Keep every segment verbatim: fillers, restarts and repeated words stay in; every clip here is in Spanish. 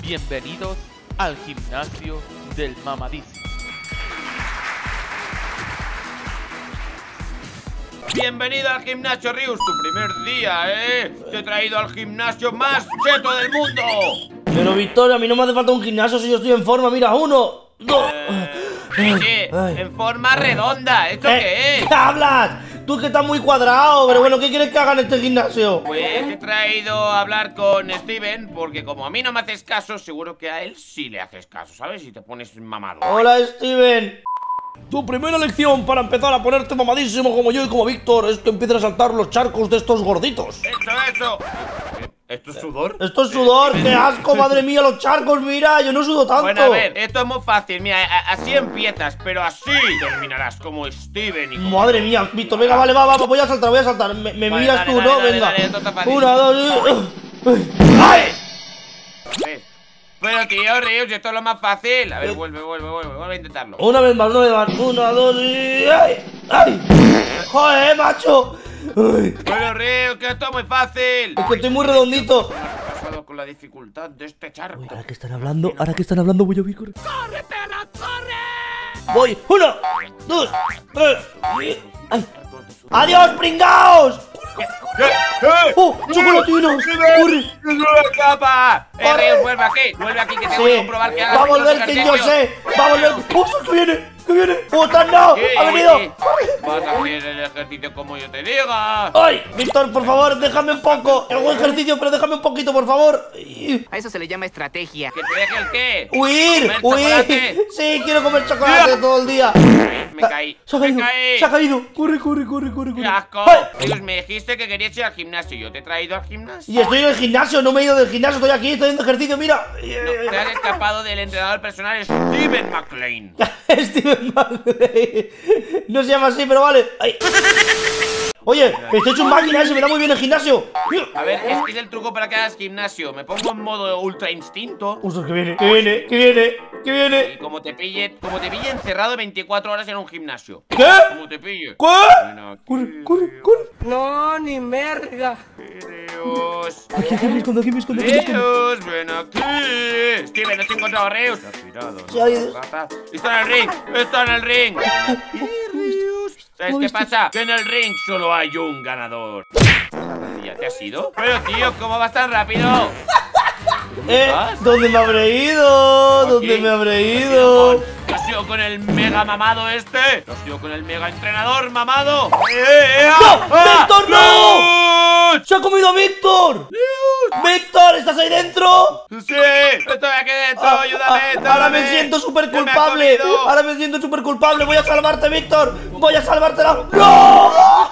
Bienvenidos al gimnasio del mamadísimo. Bienvenido al gimnasio, Rius, tu primer día, ¿eh? Te he traído al gimnasio más cheto del mundo. Pero Victoria, a mí no me hace falta un gimnasio si yo estoy en forma. Mira, uno, dos. Eh, sí, sí, en forma redonda. ¿Esto Eh, qué es? ¿Qué hablas? Tú que estás muy cuadrado. Pero bueno, ¿qué quieres que haga en este gimnasio? Pues he traído a hablar con Steven, porque como a mí no me haces caso, seguro que a él sí le haces caso, ¿sabes? Y te pones mamado. Hola, Steven. Tu primera lección para empezar a ponerte mamadísimo como yo y como Víctor es que empieces a saltar los charcos de estos gorditos. ¡Eso, eso! ¿Esto es sudor? Esto es sudor, qué asco, madre mía, los charcos, mira, yo no sudo tanto. Bueno, a ver, esto es muy fácil, mira, a- así empiezas, pero así terminarás como Steven y como... Madre mía, Víctor, venga, vale, va, va, voy a saltar, voy a saltar. Me, me Vale, miras dale, tú, dale, ¿no? dale, Venga. dale, esto está fácil. Una, dos, y... ¡Ay! ¿Ves? Pero tío, Rius, esto es lo más fácil. A ver, vuelve, vuelve, vuelve, vuelve a intentarlo. Una vez más, una vez más. Una, dos y... ¡Ay! ¡Ay! ¡Joder, macho! Ay, Bueno, Rius, que esto es muy fácil. es que estoy muy redondito. ¿Qué ha pasado con la dificultad de este charco? Uy, ahora que están hablando, ahora que están hablando voy a ir corriendo. ¡Corre, perra, corre! Voy, uno, dos, tres y... ¡Ay! ¡Adiós, pringaos! ¡Eh! ¡Eh! ¡Oh, chocolatinos! ¡Corre! ¡No escapa! ¡Eh, ¡Corre! Rius, vuelve aquí! ¡Vuelve aquí que te voy a comprobar que hagas va a los volver quien yo ejercicios! sé. Va a volver. ¡Oh, que viene! ¡Que viene! ¡Ostras, no! ¿Qué? ¡Ha venido! Vas a hacer el ejercicio como yo te diga. ¡Ay! Víctor, por favor, déjame un poco. Hago ejercicio, pero déjame un poquito, por favor. A eso se le llama estrategia. ¿Que te deje el qué? ¡Huir! ¿Comer ¡Huir! chocolate? Sí, quiero comer chocolate todo el día. Me caí. Se ha Me caído, caí. se ha caído. Corre, corre, corre, corre, ¡Qué corre. asco! ¡Ay! Rius, me dijiste que querías ir al gimnasio. Yo te he traído al gimnasio. Y estoy en el gimnasio, no me he ido del gimnasio, estoy aquí, estoy haciendo ejercicio, mira. No, te has escapado del entrenador personal Steven McLean. Steven McLean. No se llama así, pero vale. Ay. Oye, estoy hecho un máquina, ese me da muy bien el gimnasio. A ver, es que es el truco para que hagas gimnasio. Me pongo en modo ultra instinto. Ostras, que viene, que viene, que viene, que Y viene. como te pille, como te pille encerrado veinticuatro horas en un gimnasio. ¿Qué? Como te pille. ¿Qué? Ven aquí, Corre, corre, corre. No, ni merga. Rius. Aquí, aquí me escondo, aquí me escondo, aquí me escondo. Rius, ven aquí. Steven, no te he encontrado, Rius. Se ha pirado, Se ha ido. Gata. Está en el ring, está en el ring. Rius. ¿Sabes qué pasa? Que en el ring solo hay un ganador. ¿Ya te has ido? Pero tío, ¿cómo vas tan rápido? Eh, vas? ¿dónde me habré ido? ¿Dónde Aquí. me habré ido? ¿No has ido con el mega mamado este? ¿No has ido con el mega entrenador mamado? ¡Eh, eh, ah, ¡No! ah! ¡Víctor, no! ¡Rius! ¡Se ha comido a Víctor! ¡Víctor, estás ahí dentro! ¡Sí! ¡Estoy aquí dentro! Ah, ¡Ayúdame! ah, ahora me ayúdame! siento súper ¡Que me ha culpable. comido! Ahora me siento súper culpable. Voy a salvarte, Víctor. Voy a salvarte la... ¡No!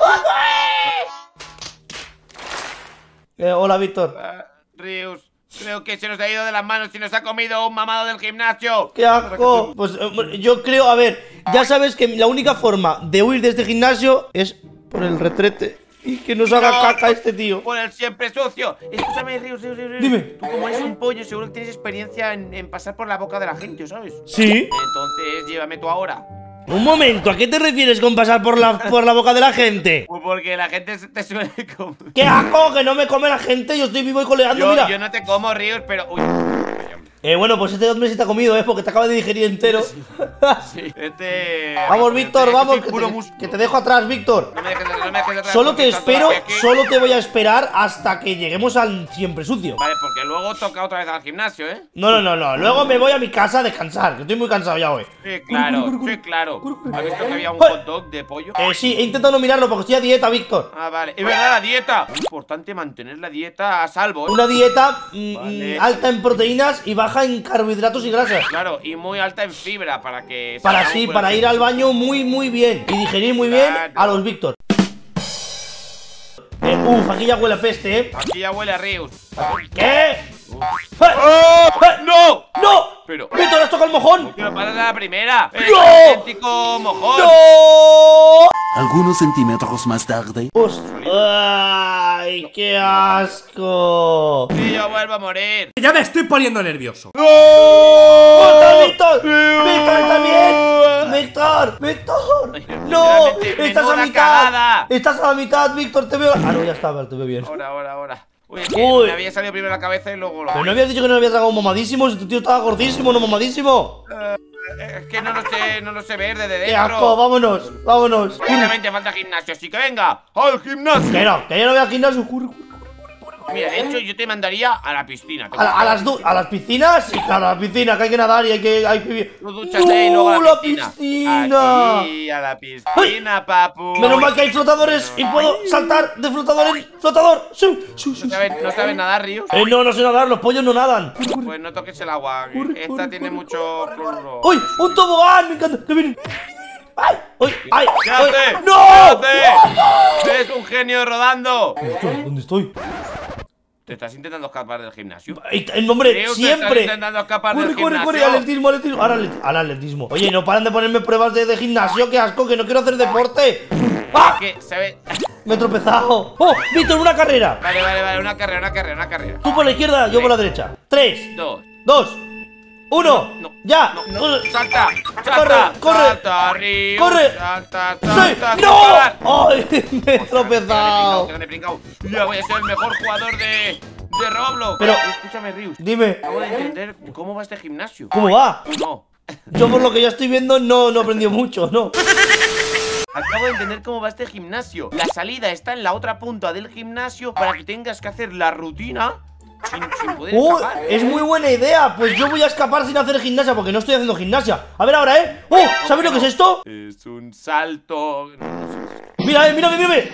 Eh, hola, Víctor. Ah, Rius, creo que se nos ha ido de las manos y nos ha comido un mamado del gimnasio. ¡Qué asco! Pues eh, yo creo, a ver, ya sabes que la única forma de huir de este gimnasio es por el retrete y que nos haga No, caca este tío. Por el siempre sucio. Escúchame, Rius, Rius, Rius. Dime. Tú como eres un pollo, seguro que tienes experiencia en, en pasar por la boca de la gente, ¿sabes? ¿Sí? Entonces, llévame tú ahora. Un momento, ¿a qué te refieres con pasar por la, por la boca de la gente? Pues porque la gente se te suele comer. ¡Qué asco! Que no me come la gente, yo estoy vivo y coleando, Yo, mira. yo no te como, Rius, pero... Uy. Eh, bueno, pues este hombre sí te ha comido, ¿eh? Porque te acaba de digerir entero. Sí. Este... Vamos, Víctor, este, vamos, soy que puro te, músculo. que te dejo atrás, Víctor. No me dejes, no me dejes atrás, Solo porque te estás espero, sola aquí. solo te voy a esperar hasta que lleguemos al siempre sucio. Vale, porque luego toca otra vez al gimnasio, ¿eh? No, no, no, no. Luego me voy a mi casa a descansar, que estoy muy cansado ya hoy. Sí, claro, sí, claro. ¿Has visto que había un ¡Ay! hot dog de pollo? Eh, sí, he intentado no mirarlo porque estoy a dieta, Víctor. Ah, vale. Es verdad, la dieta. Es importante mantener la dieta a salvo, ¿eh? Una dieta mm, Vale. mm, alta en proteínas y baja en carbohidratos y grasas. Claro, y muy alta en fibra para que... Para salgamos sí, con para el- ir al baño muy, muy bien. Y digerir muy bien Claro. a los Víctor. Eh, uf, aquí ya huele a peste, ¿eh? Aquí ya huele a Rius. ¿Qué? ¡Oh! ¡Eh! ¡No! ¡No! Pero... ¡Víctor, has tocado el mojón! ¡Que lo pasas a la primera! ¡Es ¡No! un auténtico mojón! ¡No! Algunos centímetros más tarde. Hostia, ¡ay, qué asco! ¡Y yo vuelvo a morir! Ya me estoy poniendo nervioso. ¡Corta, Víctor! ¡Víctor, está bien! ¡Víctor! ¡Víctor! Ay, ¡No! realmente, ¡Estás a menuda mitad! cagada. ¡Estás a la mitad, Víctor! ¡Te veo! Ah, no, ya está, te veo bien. Ahora, ahora, ahora. Uy, es que Uy. me había salido primero la cabeza y luego lo... Pero no habías dicho que no había tragado mamadísimo. Si tu tío estaba gordísimo, no mamadísimo. Eh, es que no lo sé, no lo sé ver desde ¡Qué dentro. asco! ¡Vámonos! ¡Vámonos! Únicamente falta gimnasio, así que venga, al gimnasio. Que no, que yo no voy al gimnasio. Corre, corre. Mira, de hecho yo te mandaría a la piscina. A, la- a las du- a las piscinas, sí, claro, a la piscina, que hay que nadar y hay que. Hay que... Tú dúchate y luego a ¡No, la piscina. piscina! Aquí, a la piscina, papu. Menos mal que hay flotadores y puedo saltar de flotador en flotador. Sí, sí, sí, ¿No sí. sabes, ¿no sabes nadar, Rius? Eh, no, no sé nadar, los pollos no nadan. Pues no toques el agua. Corre, Esta corre, tiene corre, mucho cloro. ¡Uy! ¡Un tobogán! ¡Me encanta! ¡Que viene! ¡Ay! ¡Uy! ¡Ay! ¿Qué ay. hace? ¡No! ¿Qué hace? ¡Eres un genio rodando! ¿Dónde estoy? ¿Dónde estoy? ¿Te estás intentando escapar del gimnasio? Ay, el nombre, Rius, te siempre. estás intentando escapar Corre, del corre, corre, gimnasio. atletismo, atletismo. Ahora, atlet- ahora atletismo. Oye, no paran de ponerme pruebas de, de gimnasio, qué asco, que no quiero hacer deporte. ¡Ah! ¿Qué? ¿Sabes? Me he tropezado. ¡Oh! Víctor, una carrera. Vale, vale, vale, una carrera, una carrera, una carrera. Tú por la izquierda, yo por la derecha. Tres, Dos. dos, uno. No, ¡Ya! No, no, Corre. salta, salta, Corre, corre. salta, Rius, Corre. salta, ¡Sí! salta, ¡No! salta. ¡Ay! Me he tropezado. Que no me he pringado. Ya voy a ser el mejor jugador de, de Roblox. Pero- escúchame, Rius. Dime, Acabo de entender cómo va este gimnasio. ¿cómo va? No. Yo por lo que ya estoy viendo no, no he aprendido mucho, ¿no? Acabo de entender cómo va este gimnasio. La salida está en la otra punta del gimnasio para que tengas que hacer la rutina sin, sin poder ¡Oh! escapar. Es muy buena idea. Pues yo voy a escapar sin hacer gimnasia porque no estoy haciendo gimnasia. A ver ahora, ¿eh? ¡Oh! ¿Sabes lo que es esto? Es un salto. No, no sé qué es esto. Mira, eh, mírame, mírame.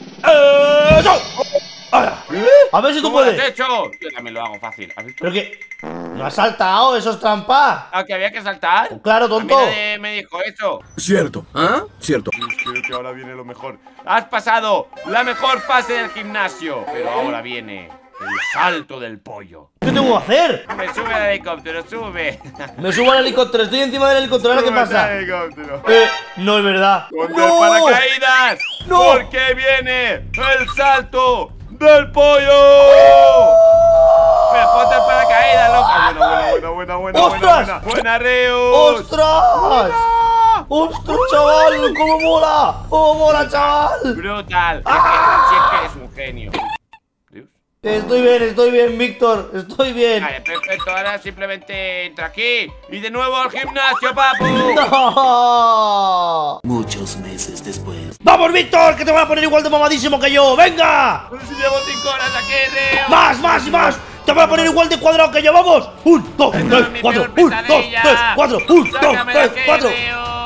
¡Eso! ¡Hala! A ver si tú ¿Cómo lo has puedes. hecho? Yo también lo hago fácil. ¿Has visto? Pero que... No has saltado, eso es trampa. Ah, que había que saltar. Claro, tonto. A mí nadie me dijo eso. Cierto. ¿Ah? Cierto. Creo que ahora viene lo mejor. Has pasado la mejor fase del gimnasio. Pero ahora viene el salto del pollo. ¿Qué tengo que hacer? Me sube al helicóptero, sube. Me subo al helicóptero, estoy encima del helicóptero, ¿ahora qué Súbete pasa? al helicóptero. Eh, no es verdad. ¡Ponte ¡No! el paracaídas! ¡No! ¡Porque viene el salto del pollo! Pero ponte el paracaídas, loco. Buena, buena, buena, buena, buena, ¡Ostras! buena, buena, Rius. ¡Ostras! ¡Ostras, chaval! ¡Cómo mola! ¡Cómo mola, chaval! Brutal. ¡Ah! Si es que eres un genio. Rius. Estoy bien, estoy bien, Víctor. Estoy bien. Vale, perfecto. Ahora simplemente entra aquí y de nuevo al gimnasio, papu. ¡No! Muchos meses después. ¡Vamos, Víctor! ¡Que te voy a poner igual de mamadísimo que yo! ¡Venga! Pero si llevo cinco horas aquí, Rius. ¡Más, más y más! ¡Te voy a poner igual de cuadrado que yo! ¡Vamos! ¡Un, dos, Esto tres, es mi cuatro! peor ¡Un, dos, pesadilla. tres, cuatro! ¡Un, dos, Sácame de tres, aquí, cuatro! Rius.